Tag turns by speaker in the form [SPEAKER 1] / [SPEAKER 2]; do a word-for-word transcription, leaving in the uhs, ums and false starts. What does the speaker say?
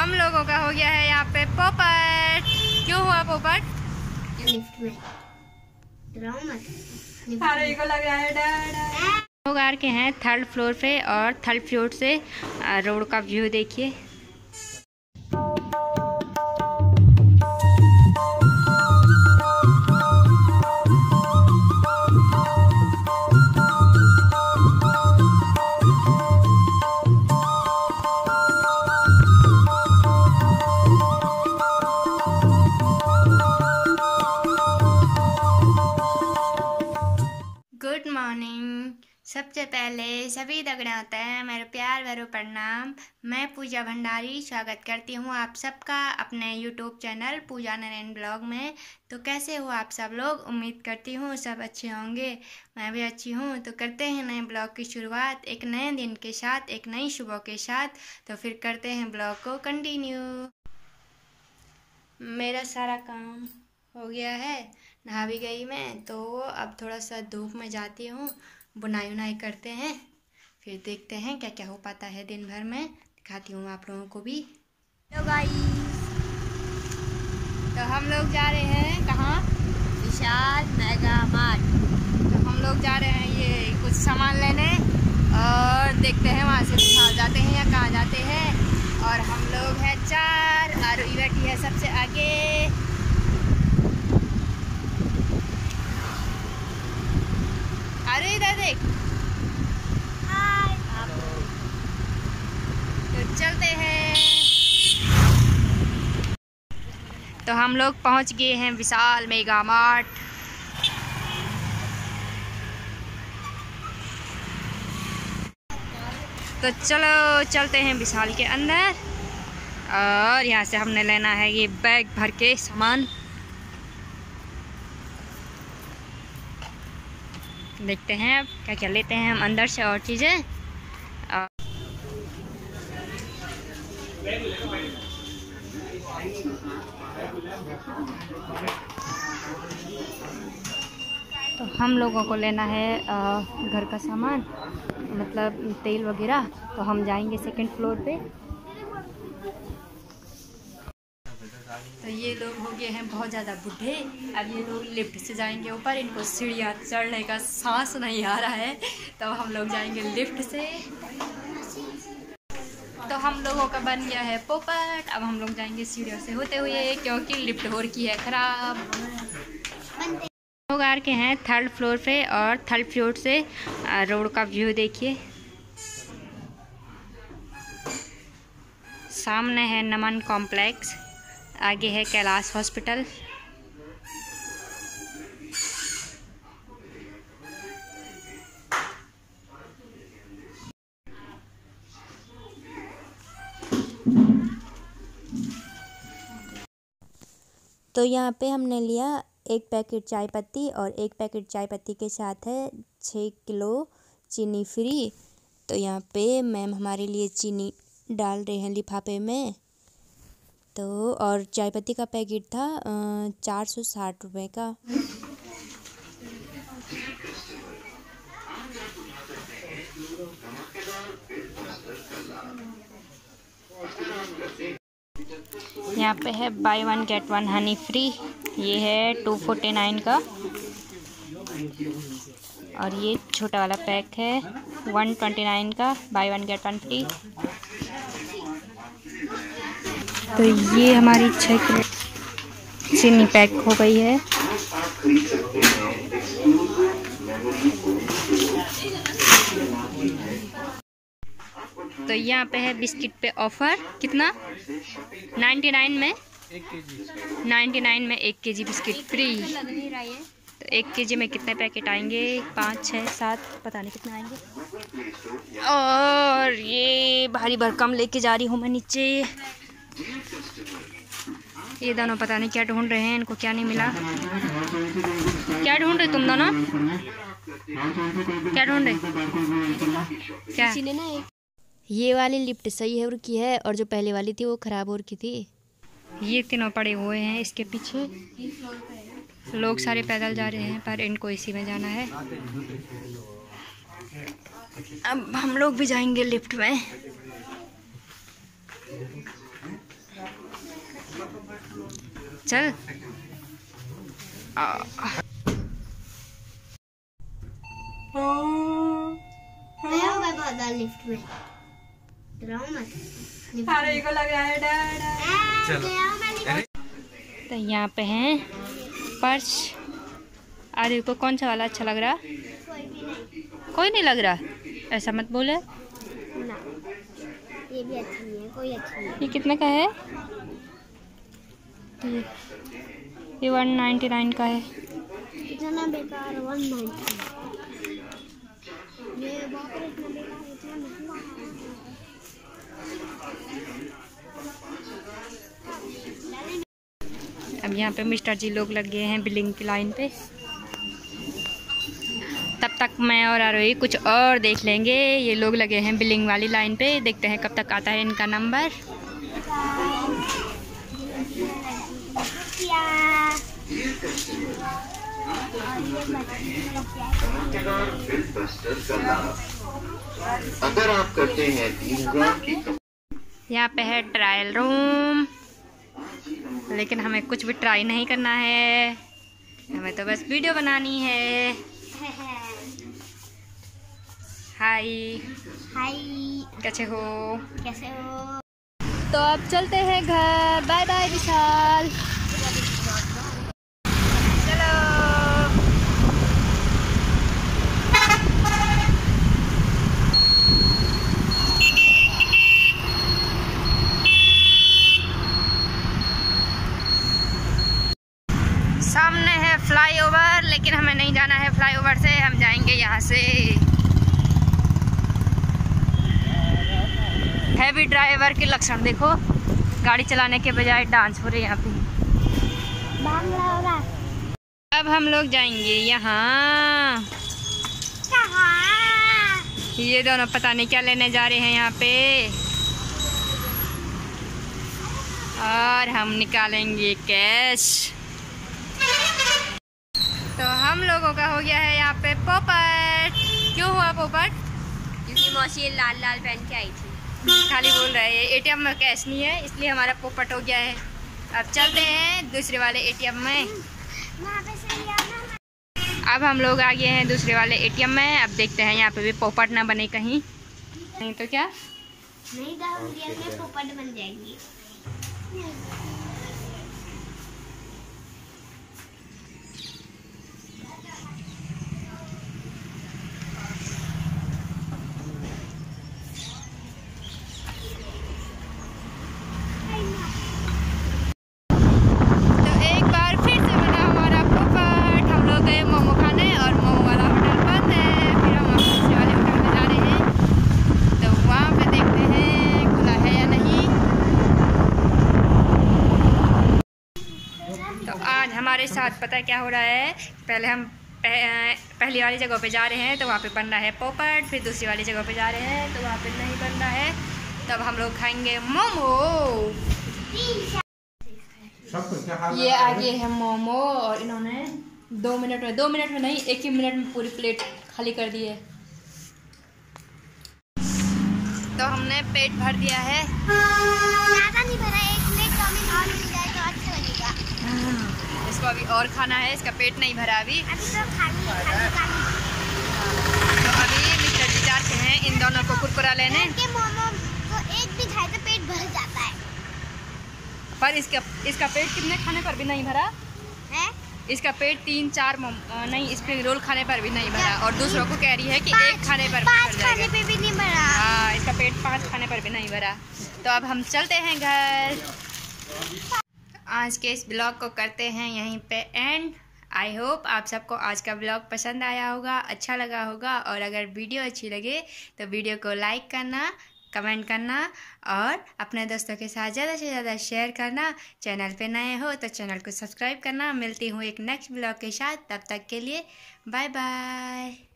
[SPEAKER 1] हम लोगों का हो गया है यहाँ पे पोपट। क्यों हुआ पोपट?
[SPEAKER 2] लिफ्ट में
[SPEAKER 1] लोग आ के हैं थर्ड फ्लोर पे और थर्ड फ्लोर से रोड का व्यू देखिए। Good morning. सबसे पहले सभी दगड़ाते हैं मेरे प्यार भरो प्रणाम। मैं पूजा भंडारी स्वागत करती हूँ आप सबका अपने YouTube channel Pooja Naren blog में। तो कैसे हो आप सब लोग? उम्मीद करती हूँ सब अच्छे होंगे। मैं भी अच्छी हूँ। तो करते हैं नए ब्लॉग की शुरुआत एक नए दिन के साथ, एक नई सुबह के साथ। तो फिर करते हैं ब्लॉग को कंटिन्यू। मेरा सारा काम हो गया है, नहा भी गई मैं। तो अब थोड़ा सा धूप में जाती हूँ, बुनाई उनाई करते हैं, फिर देखते हैं क्या क्या हो पाता है दिन भर में। दिखाती हूँ आप लोगों को भी। तो गाइस, तो हम लोग जा रहे हैं कहाँ? Vishal Mega Mart. तो हम लोग जा रहे हैं ये कुछ सामान लेने और देखते हैं वहाँ से विशाल जाते हैं या कहाँ जाते हैं। और हम लोग हैं चार और बैठी है सबसे आगे। अरे इधर देख। हाय। तो चलते हैं। तो हम लोग पहुंच गए हैं विशाल मेगा मार्ट। तो चलो चलते हैं विशाल के अंदर। और यहाँ से हमने लेना है ये बैग भर के सामान। देखते हैं अब क्या क्या लेते हैं हम अंदर से और चीज़ें। तो हम लोगों को लेना है घर का सामान, मतलब तेल वगैरह। तो हम जाएंगे सेकंड फ्लोर पे। तो ये लोग हो गए हैं बहुत ज़्यादा बूढ़े। अब ये लोग लिफ्ट से जाएंगे ऊपर। इनको सीढ़ियाँ चढ़ने का सांस नहीं आ रहा है, तो हम लोग जाएंगे लिफ्ट से। तो हम लोगों का बन गया है पोपट। अब हम लोग जाएंगे सीढ़ियों से होते हुए, क्योंकि लिफ्ट हो रखी है खराब। लोग आ के हैं थर्ड फ्लोर पे और थर्ड फ्लोर से रोड का व्यू देखिए। सामने है नमन कॉम्प्लेक्स, आगे है कैलाश हॉस्पिटल।
[SPEAKER 3] तो यहाँ पे हमने लिया एक पैकेट चाय पत्ती और एक पैकेट चाय पत्ती के साथ है छः किलो चीनी फ्री। तो यहाँ पे मैम हमारे लिए चीनी डाल रहे हैं लिफाफे में। तो और चाय पत्ती का पैकेट था चार सौ साठ रुपये का।
[SPEAKER 1] यहाँ पे है buy one get one honey free. ये है टू फोर्टी नाइन का। और ये छोटा वाला पैक है वन ट्वेंटी नाइन का, buy one get one free. तो ये हमारी छः किलो चीनी पैक हो गई है। तो यहाँ पे है बिस्किट पे ऑफर। कितना? नाइन्टी नाइन में नाइन्टी नाइन में एक केजी बिस्किट फ्री। तो एक केजी में कितने पैकेट आएंगे? पाँच छः सात, पता नहीं कितने आएंगे। और ये भारी भरकम लेके जा रही हूँ मैं नीचे। ये दोनों पता नहीं क्या ढूंढ रहे हैं, इनको क्या नहीं मिला। क्या ढूंढ रहे तुम दोनों? क्या ढूंढ रहे? क्या?
[SPEAKER 3] ये वाली लिफ्ट सही है उनकी है, और जो पहले वाली थी वो खराब हो रखी थी।
[SPEAKER 1] ये तीनों पड़े हुए हैं इसके पीछे। लोग सारे पैदल जा रहे हैं, पर इनको इसी में जाना है। अब हम लोग भी जाएंगे लिफ्ट में। चल लिफ्ट में को लग रहा है डर। तो यहाँ पे हैं पर्स। आदि को कौन सा वाला अच्छा लग रहा? कोई नहीं लग रहा, ऐसा मत बोले
[SPEAKER 3] ना। ये भी अच्छा नहीं है, कोई अच्छा नहीं है।
[SPEAKER 1] ये कितने का है? ये वन नाइन्टी नाइन का है।
[SPEAKER 3] इतना बेकार वन नाइन्टी। ये बाप रे इतना बेकार, इतना महंगा।
[SPEAKER 1] अब यहाँ पे मिस्टर जी लोग लग गए हैं बिलिंग की लाइन पे। तब तक मैं और आरोही कुछ और देख लेंगे। ये लोग लगे हैं बिलिंग वाली लाइन पे, देखते हैं कब तक आता है इनका नंबर।
[SPEAKER 2] अगर आप करते हैं तीन ग्राम की।
[SPEAKER 1] यहाँ पे है ट्रायल रूम, लेकिन हमें कुछ भी ट्राई नहीं करना है, हमें तो बस वीडियो बनानी है। हाय
[SPEAKER 3] हाय,
[SPEAKER 1] कैसे हो?
[SPEAKER 3] कैसे हो?
[SPEAKER 1] तो अब चलते हैं घर। Bye bye Vishal. चलो। सामने है फ्लाईओवर, लेकिन हमें नहीं जाना है फ्लाईओवर से, हम जाएंगे यहाँ से। हैवी ड्राइवर के लक्षण देखो, गाड़ी चलाने के बजाय डांस हो रहे यहाँ पे। अब हम लोग जाएंगे यहाँ। ये दोनों पता नहीं क्या लेने जा रहे हैं यहाँ पे, और हम निकालेंगे कैश। तो हम लोगों का हो गया है यहाँ पे पोपट। क्यों हुआ पोपट?
[SPEAKER 3] क्योंकि मौसी लाल लाल पहन के आई थी।
[SPEAKER 1] खाली बोल रहे हैं, एटीएम में कैश नहीं है, इसलिए हमारा पोपट हो गया है। अब चलते हैं दूसरे वाले एटीएम में। अब हम लोग आ गए हैं दूसरे वाले एटीएम में। अब देखते हैं यहाँ पे भी पोपट ना बने कहीं, नहीं तो क्या
[SPEAKER 3] नहीं तो हम रियल में पोपट बन जाएंगे।
[SPEAKER 1] हमारे साथ पता है क्या हो रहा है? पहले हम पह, पहली वाली जगह पे जा रहे हैं तो वहाँ पे बन रहा है पोपट, फिर दूसरी वाली जगह पे जा रहे हैं तो वहाँ पे नहीं बन रहा है। तब हम लोग खाएंगे मोमो। ये आगे है मोमो, और इन्होंने दो मिनट में दो मिनट में नहीं एक ही मिनट में पूरी प्लेट खाली कर दी है। तो हमने पेट भर दिया है।
[SPEAKER 3] ज़्यादा नहीं भरा, एक प्लेट चाउमीन और मिल जाए तो अच्छा लगेगा।
[SPEAKER 1] इसको अभी और खाना है, इसका पेट नहीं भरा अभी।
[SPEAKER 3] अभी तो खाली खाली खाली।
[SPEAKER 1] तो अभी मिस्टर जी जाते हैं इन दोनों को कुरकुरा लेने।
[SPEAKER 3] के मोमो को एक भी खाए तो पेट भर जाता है,
[SPEAKER 1] पर इसका इसका पेट कितने खाने पर भी नहीं भरा
[SPEAKER 3] है?
[SPEAKER 1] इसका पेट तीन चार नहीं स्प्रिंग रोल खाने पर भी नहीं भरा, और दूसरों को कह रही है कि एक खाने पर
[SPEAKER 3] पाँच खाने पे भी नहीं भरा।
[SPEAKER 1] हाँ, इसका पेट पाँच खाने पर भी नहीं भरा। तो अब हम चलते हैं घर। आज के इस ब्लॉग को करते हैं यहीं पे एंड। आई होप आप सबको आज का ब्लॉग पसंद आया होगा, अच्छा लगा होगा, और अगर वीडियो अच्छी लगे तो वीडियो को लाइक करना, कमेंट करना, और अपने दोस्तों के साथ ज़्यादा से ज़्यादा शेयर करना। चैनल पे नए हो तो चैनल को सब्सक्राइब करना। मिलती हूँ एक नेक्स्ट ब्लॉग के साथ, तब तक के लिए बाय बाय।